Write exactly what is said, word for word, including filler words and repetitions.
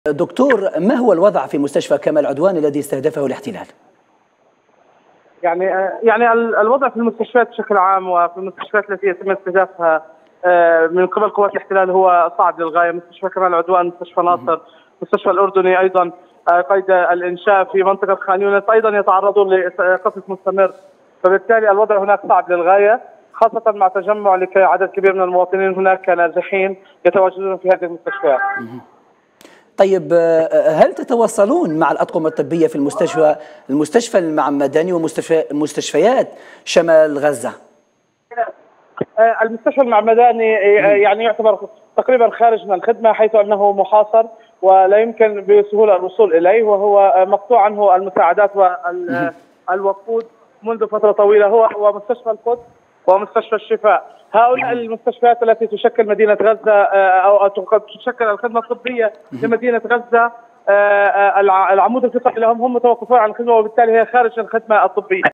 دكتور، ما هو الوضع في مستشفى كمال عدوان الذي استهدفه الاحتلال؟ يعني يعني الوضع في المستشفيات بشكل عام وفي المستشفيات التي يتم استهدافها من قبل قوات الاحتلال هو صعب للغايه. مستشفى كمال عدوان، مستشفى ناصر، مستشفى الاردني ايضا قيد الانشاء في منطقه خان يونس ايضا يتعرضون لقصف مستمر، فبالتالي الوضع هناك صعب للغايه، خاصه مع تجمع لعدد كبير من المواطنين هناك نازحين يتواجدون في هذه المستشفيات. طيب، هل تتواصلون مع الأطقم الطبية في المستشفى المستشفى المعمداني ومستشفيات شمال غزة؟ المستشفى المعمداني يعني يعتبر تقريبا خارج من الخدمة، حيث أنه محاصر ولا يمكن بسهولة الوصول إليه، وهو مقطوع عنه المساعدات والوقود منذ فترة طويلة. هو هو مستشفى القدس ومستشفى الشفاء، هؤلاء المستشفيات التي تشكل مدينة غزة أو تشكل الخدمة الطبية لمدينة غزة العمود الفقري لهم، هم متوقفون عن الخدمة، وبالتالي هي خارج الخدمة الطبية.